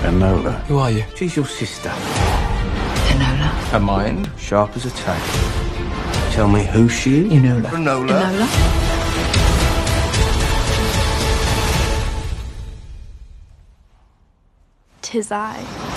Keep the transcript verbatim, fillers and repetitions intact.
Enola. Who are you? She's your sister. Enola. Her mind, sharp as a tack. Tell me who she is. Enola. Enola. Enola. Tis I.